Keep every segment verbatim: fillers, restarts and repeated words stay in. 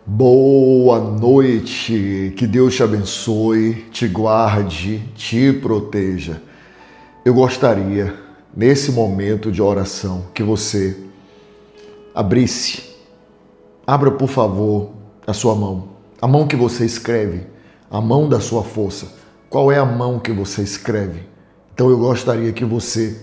Boa noite, que Deus te abençoe, te guarde, te proteja. Eu gostaria, nesse momento de oração, que você abrisse, abra por favor a sua mão, a mão que você escreve, a mão da sua força. Qual é a mão que você escreve? Então eu gostaria que você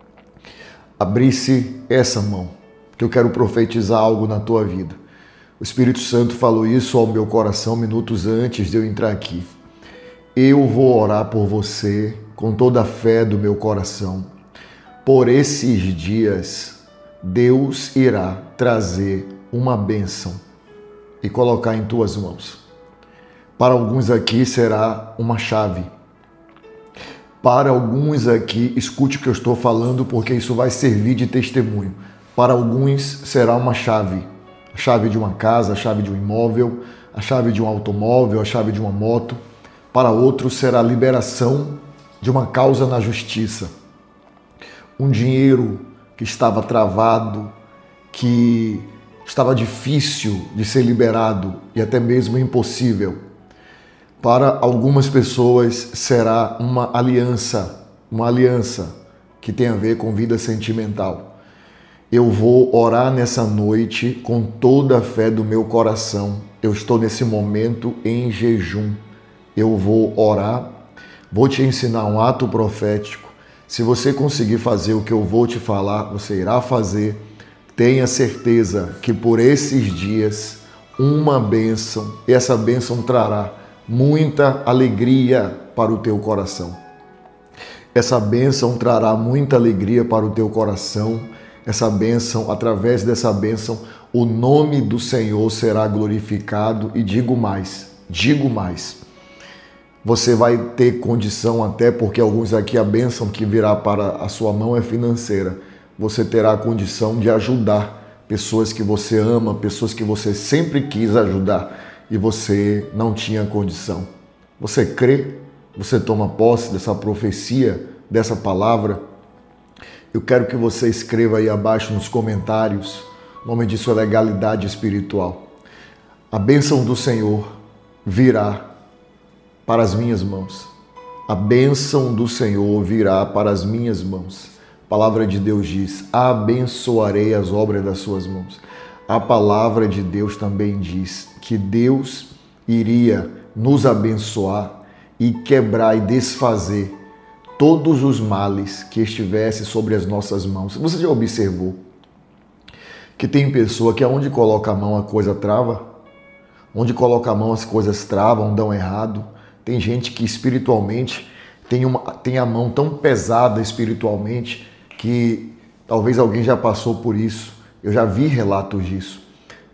abrisse essa mão, que eu quero profetizar algo na tua vida. O Espírito Santo falou isso ao meu coração minutos antes de eu entrar aqui. Eu vou orar por você com toda a fé do meu coração. Por esses dias, Deus irá trazer uma bênção e colocar em tuas mãos. Para alguns aqui será uma chave. Para alguns aqui, escute o que eu estou falando, porque isso vai servir de testemunho. Para alguns será uma chave. A chave de uma casa, a chave de um imóvel, a chave de um automóvel, a chave de uma moto. Para outros será a liberação de uma causa na justiça. Um dinheiro que estava travado, que estava difícil de ser liberado e até mesmo impossível. Para algumas pessoas será uma aliança, uma aliança que tem a ver com vida sentimental. Eu vou orar nessa noite com toda a fé do meu coração. Eu estou nesse momento em jejum. Eu vou orar, vou te ensinar um ato profético. Se você conseguir fazer o que eu vou te falar, você irá fazer. Tenha certeza que por esses dias, uma bênção, e essa bênção trará muita alegria para o teu coração. Essa bênção trará muita alegria para o teu coração. Essa bênção, através dessa bênção, o nome do Senhor será glorificado e digo mais, digo mais. Você vai ter condição até, porque alguns aqui a bênção que virá para a sua mão é financeira. Você terá a condição de ajudar pessoas que você ama, pessoas que você sempre quis ajudar e você não tinha condição. Você crê? Você toma posse dessa profecia, dessa palavra? Eu quero que você escreva aí abaixo nos comentários. O nome disso é legalidade espiritual. A bênção do Senhor virá para as minhas mãos. A bênção do Senhor virá para as minhas mãos. A palavra de Deus diz: abençoarei as obras das suas mãos. A palavra de Deus também diz que Deus iria nos abençoar e quebrar e desfazer todos os males que estivessem sobre as nossas mãos. Você já observou que tem pessoa que aonde coloca a mão a coisa trava? Onde coloca a mão as coisas travam, dão errado. Tem gente que espiritualmente tem, uma, tem a mão tão pesada espiritualmente que talvez alguém já passou por isso. Eu já vi relatos disso,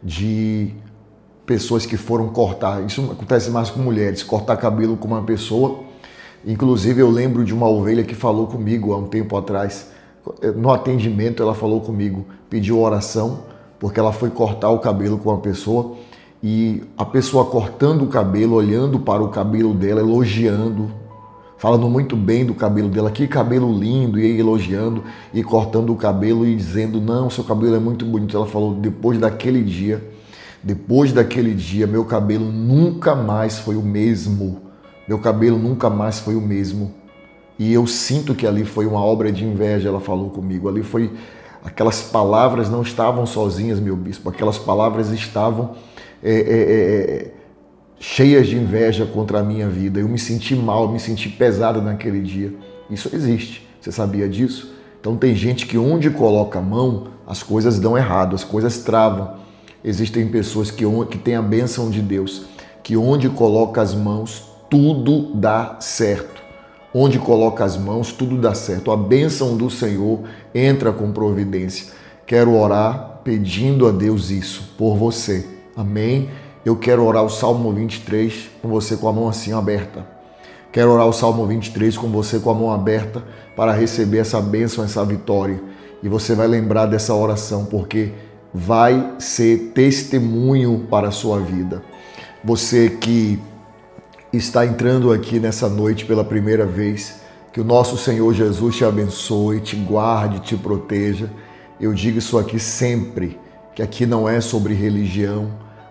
de pessoas que foram cortar. Isso acontece mais com mulheres, cortar cabelo com uma pessoa. Inclusive, eu lembro de uma ovelha que falou comigo há um tempo atrás. No atendimento, ela falou comigo, pediu oração, porque ela foi cortar o cabelo com uma pessoa e a pessoa cortando o cabelo, olhando para o cabelo dela, elogiando, falando muito bem do cabelo dela, que cabelo lindo, e elogiando e cortando o cabelo e dizendo: não, seu cabelo é muito bonito. Ela falou: depois daquele dia, depois daquele dia, meu cabelo nunca mais foi o mesmo. Meu cabelo nunca mais foi o mesmo. E eu sinto que ali foi uma obra de inveja, ela falou comigo. Ali foi... Aquelas palavras não estavam sozinhas, meu bispo. Aquelas palavras estavam é, é, é, cheias de inveja contra a minha vida. Eu me senti mal, eu me senti pesado naquele dia. Isso existe. Você sabia disso? Então tem gente que onde coloca a mão, as coisas dão errado, as coisas travam. Existem pessoas que, que têm a bênção de Deus, que onde coloca as mãos, tudo dá certo. Onde coloca as mãos, tudo dá certo. A bênção do Senhor entra com providência. Quero orar pedindo a Deus isso por você. Amém? Eu quero orar o Salmo vinte e três com você com a mão assim aberta. Quero orar o Salmo vinte e três com você com a mão aberta para receber essa bênção, essa vitória. E você vai lembrar dessa oração, porque vai ser testemunho para a sua vida. Você que está entrando aqui nessa noite pela primeira vez, que o nosso Senhor Jesus te abençoe, te guarde, te proteja. Eu digo isso aqui sempre, que aqui não é sobre religião,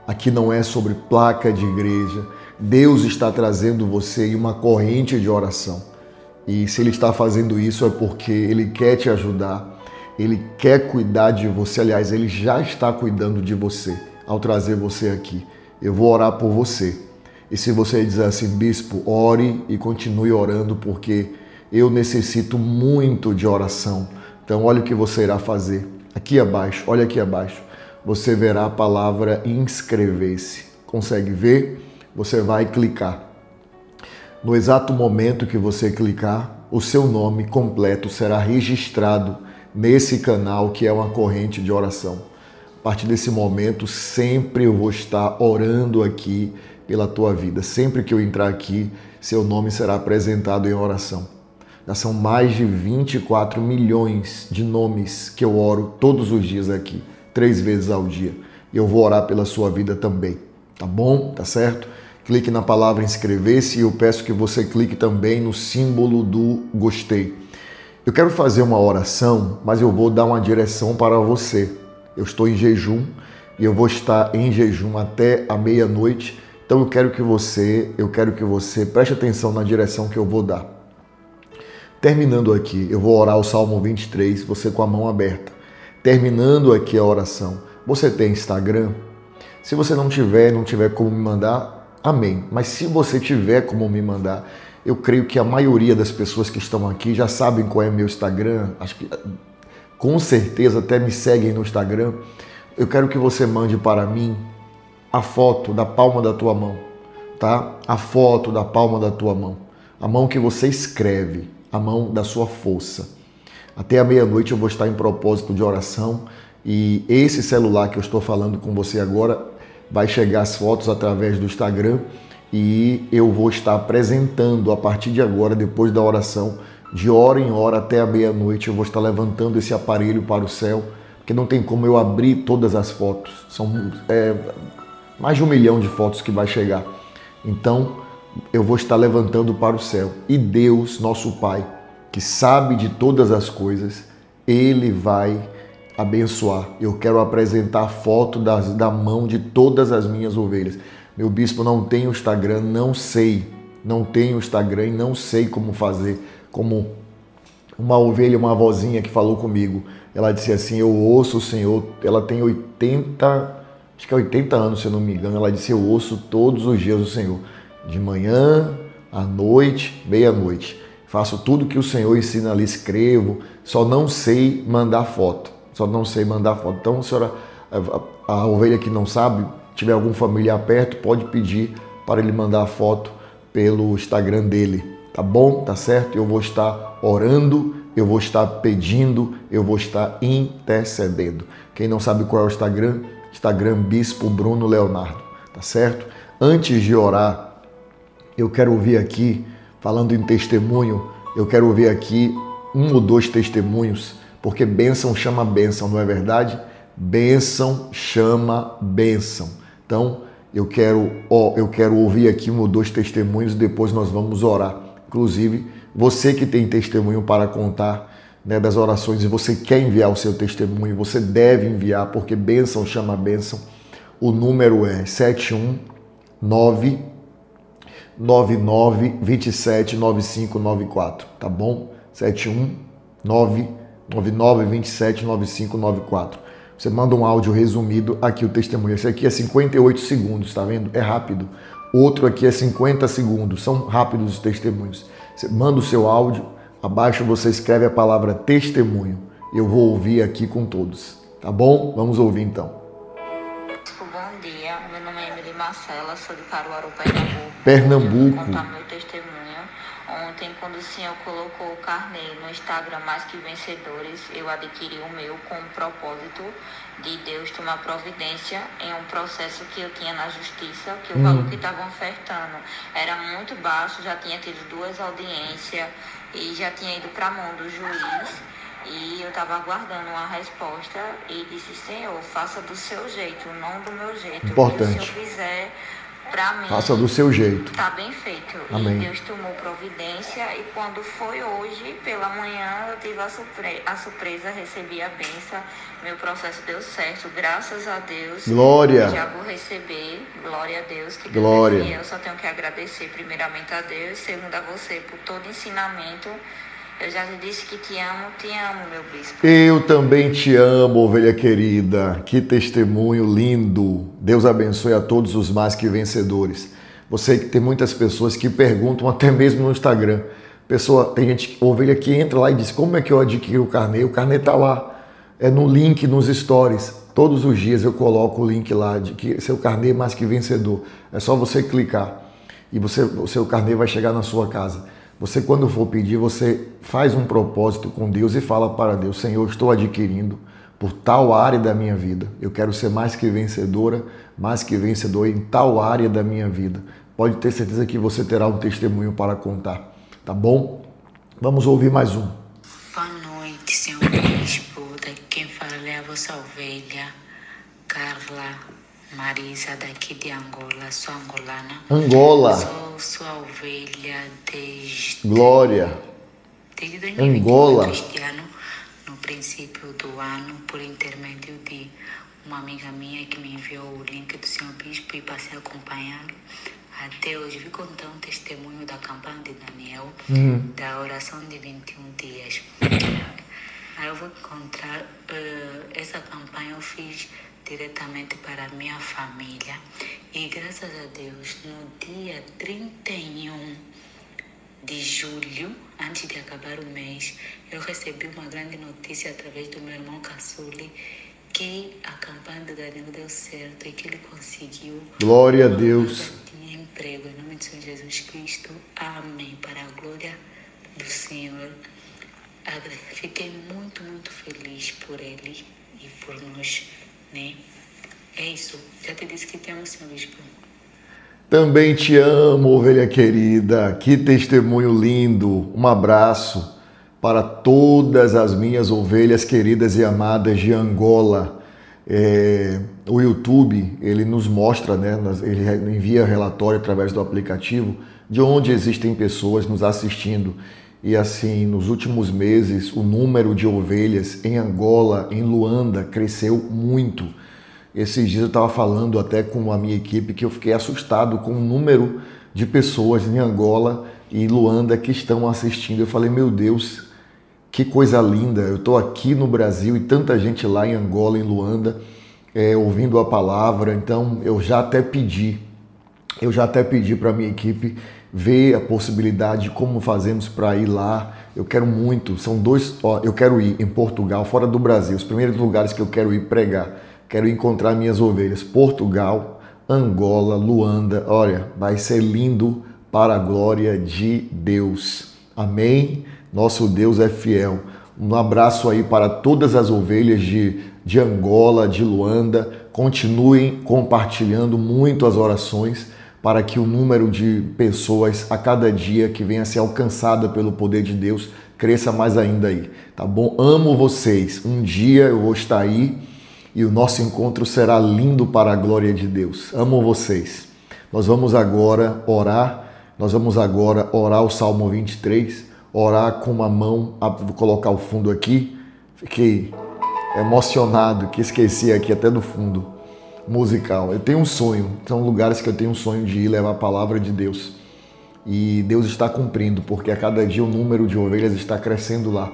Aqui não é sobre placa de igreja. Deus está trazendo você em uma corrente de oração. E se Ele está fazendo isso é porque Ele quer te ajudar, Ele quer cuidar de você. Aliás, Ele já está cuidando de você ao trazer você aqui. Eu vou orar por você. E se você dizer assim, bispo, ore e continue orando, porque eu necessito muito de oração. Então, olha o que você irá fazer. Aqui abaixo, olha aqui abaixo, você verá a palavra inscrever-se. Consegue ver? Você vai clicar. No exato momento que você clicar, o seu nome completo será registrado nesse canal que é uma corrente de oração. A partir desse momento, sempre eu vou estar orando aqui pela tua vida. Sempre que eu entrar aqui, seu nome será apresentado em oração. Já são mais de vinte e quatro milhões de nomes que eu oro todos os dias aqui, três vezes ao dia. E eu vou orar pela sua vida também, tá bom? Tá certo? Clique na palavra inscrever-se e eu peço que você clique também no símbolo do gostei. Eu quero fazer uma oração, mas eu vou dar uma direção para você. Eu estou em jejum e eu vou estar em jejum até a meia-noite. Então eu quero que você, eu quero que você preste atenção na direção que eu vou dar. Terminando aqui, eu vou orar o Salmo vinte e três, você com a mão aberta. Terminando aqui a oração, você tem Instagram? Se você não tiver, não tiver como me mandar, amém. Mas se você tiver como me mandar, eu creio que a maioria das pessoas que estão aqui já sabem qual é meu Instagram. Acho que com certeza até me seguem no Instagram. Eu quero que você mande para mim a foto da palma da tua mão, tá? A foto da palma da tua mão. A mão que você escreve, a mão da sua força. Até a meia-noite eu vou estar em propósito de oração e esse celular que eu estou falando com você agora vai chegar as fotos através do Instagram e eu vou estar apresentando a partir de agora, depois da oração, de hora em hora até a meia-noite, eu vou estar levantando esse aparelho para o céu, porque não tem como eu abrir todas as fotos. São é, mais de um milhão de fotos que vai chegar. Então, eu vou estar levantando para o céu. E Deus, nosso Pai, que sabe de todas as coisas, Ele vai abençoar. Eu quero apresentar a foto das, da mão de todas as minhas ovelhas. Meu bispo, não tenho Instagram, não sei. Não tenho Instagram e não sei como fazer. Como uma ovelha, uma vozinha que falou comigo. Ela disse assim, eu ouço o Senhor. Ela tem oitenta, acho que é oitenta anos, se eu não me engano. Ela disse, eu ouço todos os dias o Senhor. De manhã, à noite, meia-noite. Faço tudo que o Senhor ensina ali, escrevo. Só não sei mandar foto. Só não sei mandar foto. Então, a senhora, a, a ovelha que não sabe, tiver algum familiar perto, pode pedir para ele mandar a foto pelo Instagram dele. Tá bom? Tá certo? Eu vou estar orando, eu vou estar pedindo, eu vou estar intercedendo. Quem não sabe qual é o Instagram, Instagram Bispo Bruno Leonardo. Tá certo? Antes de orar, eu quero ouvir aqui, falando em testemunho, eu quero ouvir aqui um ou dois testemunhos, porque bênção chama bênção, não é verdade? Bênção chama bênção. Então, eu quero, ó, eu quero ouvir aqui um ou dois testemunhos, depois nós vamos orar. Inclusive, você que tem testemunho para contar, né, das orações e você quer enviar o seu testemunho, você deve enviar, porque bênção chama bênção. O número é sete um nove nove nove dois sete nove cinco nove quatro, tá bom? sete um nove nove nove dois sete nove cinco nove quatro. Você manda um áudio resumido, aqui o testemunho. Esse aqui é cinquenta e oito segundos, tá vendo? É rápido. Outro aqui é cinquenta segundos, são rápidos os testemunhos. Você manda o seu áudio, abaixo você escreve a palavra testemunho. Eu vou ouvir aqui com todos, tá bom? Vamos ouvir então. Bom dia, meu nome é Emily Marcela, sou de Caruaru, Pernambuco. Pernambuco. Eu vou contar meu testemunho. Ontem, quando o senhor colocou o carnê no Instagram Mais Que Vencedores, eu adquiri o meu com o propósito de Deus tomar providência em um processo que eu tinha na justiça, que o hum. valor que estavam ofertando era muito baixo, já tinha tido duas audiências e já tinha ido para a mão do juiz. E eu estava aguardando uma resposta e disse, Senhor, faça do seu jeito, não do meu jeito. Importante. Se o Senhor fizer para mim, faça do seu jeito. Tá bem feito. Amém. E Deus tomou providência e quando foi hoje, pela manhã, eu tive a, surpre a surpresa, recebi a bênção. Meu processo deu certo, graças a Deus. Glória. O diabo receber, glória a Deus, que Deus Glória. é fiel. Eu só tenho que agradecer primeiramente a Deus, segundo a você por todo ensinamento. Eu já te disse que te amo, te amo, meu bispo. Eu também te amo, ovelha querida. Que testemunho lindo. Deus abençoe a todos os mais que vencedores. Você que tem muitas pessoas que perguntam até mesmo no Instagram. Pessoa, tem gente, ovelha que entra lá e diz, como é que eu adquiro o carnê? O carnê está lá, é no link, nos stories. Todos os dias eu coloco o link lá de que seu carnê mais que vencedor. É só você clicar e você, o seu carnê vai chegar na sua casa. Você, quando for pedir, você faz um propósito com Deus e fala para Deus, Senhor, estou adquirindo por tal área da minha vida. Eu quero ser mais que vencedora, mais que vencedor em tal área da minha vida. Pode ter certeza que você terá um testemunho para contar, tá bom? Vamos ouvir mais um. Boa noite, senhor bispo. Daqui quem fala é a vossa ovelha, Carla Marisa, daqui de Angola. Sou angolana. Angola. Sou sua ovelha desde... Glória. Desde dois mil e vinte e quatro, Angola. este ano, no princípio do ano, por intermédio de uma amiga minha que me enviou o link do senhor bispo e passei acompanhando. Até hoje vi contar um testemunho da campanha de Daniel, Uhum. da oração de vinte e um dias. Aí eu vou encontrar, uh, essa campanha eu fiz diretamente para a minha família. E graças a Deus, no dia trinta e um de julho, antes de acabar o mês, eu recebi uma grande notícia através do meu irmão Caçuli, que a campanha de Daniel deu certo e que ele conseguiu. Glória a Deus. Tinha emprego, em nome de Senhor Jesus Cristo. Amém. Para a glória do Senhor. Fiquei muito, muito feliz por ele e por nós, né? É isso. Já te disse que te amo, senhor bispo. Também te amo, ovelha querida. Que testemunho lindo. Um abraço para todas as minhas ovelhas queridas e amadas de Angola. É, o YouTube, ele nos mostra, né, ele envia relatório através do aplicativo de onde existem pessoas nos assistindo. E assim, nos últimos meses, o número de ovelhas em Angola, em Luanda, cresceu muito. Esses dias eu estava falando até com a minha equipe que eu fiquei assustado com o número de pessoas em Angola e Luanda que estão assistindo. Eu falei, meu Deus, que coisa linda. Eu estou aqui no Brasil e tanta gente lá em Angola, em Luanda, é, ouvindo a palavra. Então, eu já até pedi, eu já até pedi para a minha equipe ver a possibilidade de como fazemos para ir lá. Eu quero muito, são dois, ó, eu quero ir em Portugal, fora do Brasil, os primeiros lugares que eu quero ir pregar, quero encontrar minhas ovelhas, Portugal, Angola, Luanda. Olha, vai ser lindo para a glória de Deus. Amém? Nosso Deus é fiel. Um abraço aí para todas as ovelhas de, de Angola, de Luanda. Continuem compartilhando muito as orações para que o número de pessoas a cada dia que venha a ser alcançada pelo poder de Deus cresça mais ainda aí, tá bom? Amo vocês. Um dia eu vou estar aí e o nosso encontro será lindo para a glória de Deus. Amo vocês. Nós vamos agora orar, nós vamos agora orar o Salmo vinte e três, orar com uma mão, vou colocar o fundo aqui, fiquei emocionado que esqueci aqui até do fundo musical. Eu tenho um sonho, são lugares que eu tenho um sonho de ir levar a palavra de Deus. E Deus está cumprindo, porque a cada dia o número de ovelhas está crescendo lá.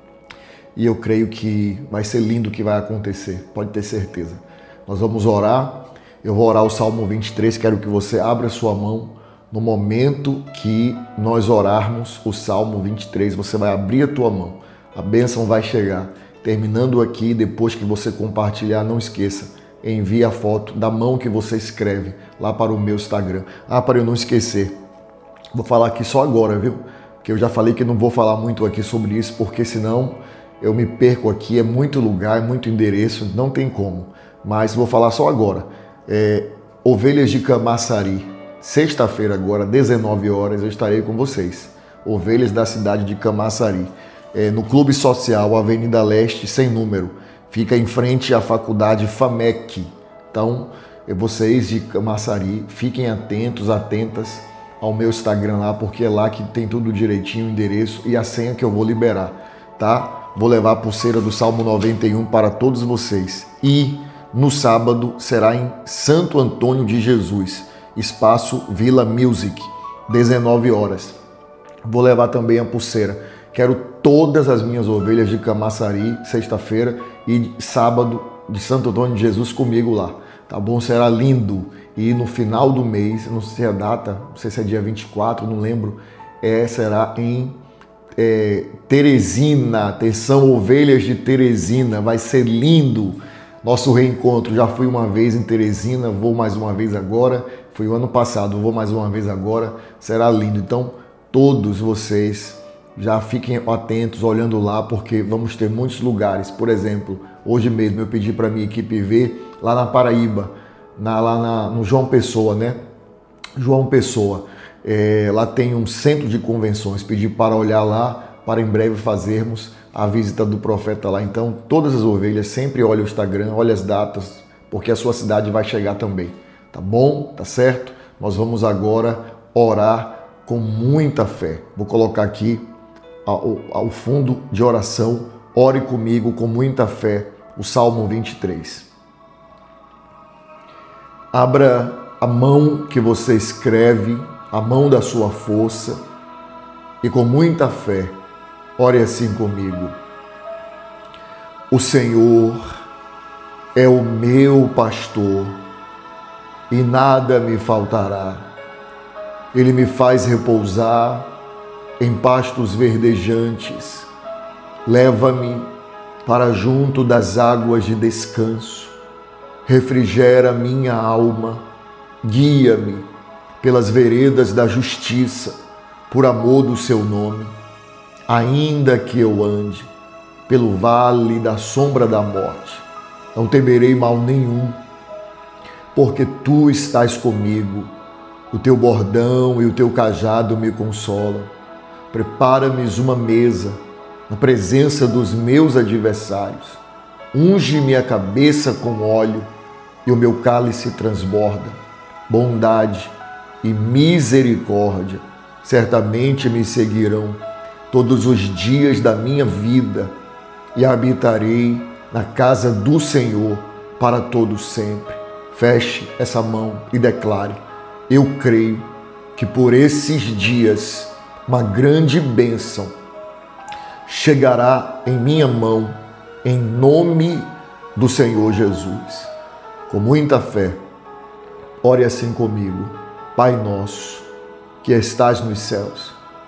E eu creio que vai ser lindo o que vai acontecer, pode ter certeza. Nós vamos orar, eu vou orar o Salmo vinte e três, quero que você abra sua mão. No momento que nós orarmos o Salmo vinte e três, você vai abrir a tua mão, a bênção vai chegar. Terminando aqui, depois que você compartilhar, não esqueça, envie a foto da mão que você escreve lá para o meu Instagram. Ah, para eu não esquecer, vou falar aqui só agora, viu? Porque eu já falei que não vou falar muito aqui sobre isso, porque senão eu me perco aqui, é muito lugar, é muito endereço, não tem como. Mas vou falar só agora. É, Ovelhas de Camaçari, sexta-feira agora, dezenove horas, eu estarei com vocês. Ovelhas da cidade de Camaçari, é, no Clube Social, Avenida Leste, sem número. Fica em frente à faculdade FAMEC. Então, vocês de Camaçari, fiquem atentos, atentas ao meu Instagram lá, porque é lá que tem tudo direitinho, o endereço e a senha que eu vou liberar, tá? Vou levar a pulseira do Salmo noventa e um para todos vocês. E No sábado será em Santo Antônio de Jesus, espaço Vila Music, dezenove horas. Vou levar também a pulseira. Quero todas as minhas ovelhas de Camaçari, sexta-feira, e sábado de Santo Antônio de Jesus comigo lá. Tá bom? Será lindo. E no final do mês, não sei a data, não sei se é dia vinte e quatro, não lembro, é, será em é, Teresina, atenção, ovelhas de Teresina, vai ser lindo. Nosso reencontro, já fui uma vez em Teresina, vou mais uma vez agora, foi o ano passado, vou mais uma vez agora, será lindo. Então, todos vocês já fiquem atentos, olhando lá, porque vamos ter muitos lugares. Por exemplo, hoje mesmo eu pedi para minha equipe ver lá na Paraíba, na, lá na, no João Pessoa, né? João Pessoa, é, lá tem um centro de convenções, pedi para olhar lá, para em breve fazermos a visita do profeta lá. Então, todas as ovelhas, sempre olhem o Instagram, olhem as datas, porque a sua cidade vai chegar também, tá bom? Tá certo? Nós vamos agora orar com muita fé. Vou colocar aqui ao, ao fundo de oração, ore comigo com muita fé, o Salmo vinte e três. Abra a mão que você escreve, a mão da sua força, e com muita fé, ore assim comigo. O Senhor é o meu pastor e nada me faltará. Ele me faz repousar em pastos verdejantes. Leva-me para junto das águas de descanso. Refrigera minha alma. Guia-me pelas veredas da justiça, por amor do seu nome. Ainda que eu ande pelo vale da sombra da morte, não temerei mal nenhum, porque tu estás comigo. O teu bordão e o teu cajado me consolam. Prepara-me uma mesa na presença dos meus adversários. Unge-me a cabeça com óleo e o meu cálice transborda. Bondade e misericórdia certamente me seguirão todos os dias da minha vida, e habitarei na casa do Senhor para todo sempre. Feche essa mão e declare: eu creio que por esses dias uma grande bênção chegará em minha mão, em nome do Senhor Jesus. Com muita fé, ore assim comigo. Pai nosso, que estás nos céus,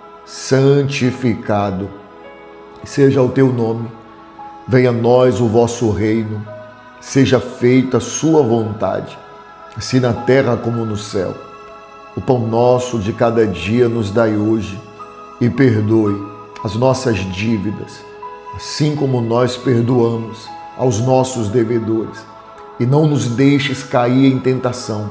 santificado seja o teu nome. Venha a nós o vosso reino. Seja feita a sua vontade, assim na terra como no céu. O pão nosso de cada dia nos dai hoje, e perdoe as nossas dívidas, assim como nós perdoamos aos nossos devedores. E não nos deixes cair em tentação,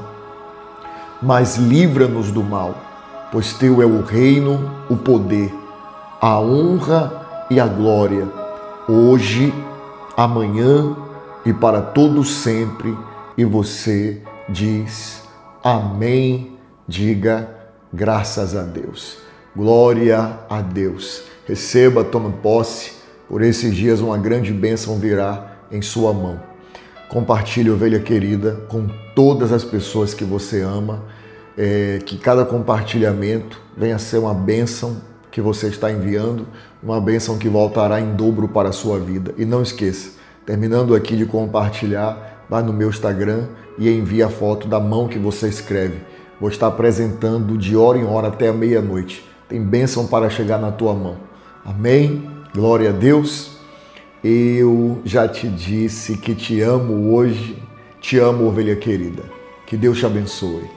mas livra-nos do mal, pois teu é o reino, o poder, a honra e a glória, hoje, amanhã e para todo sempre. E você diz amém. Diga graças a Deus. Glória a Deus. Receba, tome posse. Por esses dias uma grande bênção virá em sua mão. Compartilhe, ovelha querida, com todas as pessoas que você ama. É, que cada compartilhamento venha a ser uma bênção que você está enviando, uma bênção que voltará em dobro para a sua vida. E não esqueça, terminando aqui de compartilhar, vai no meu Instagram e envie a foto da mão que você escreve. Vou estar apresentando de hora em hora até a meia-noite. Tem bênção para chegar na tua mão. Amém? Glória a Deus. Eu já te disse que te amo hoje. Te amo, ovelha querida. Que Deus te abençoe.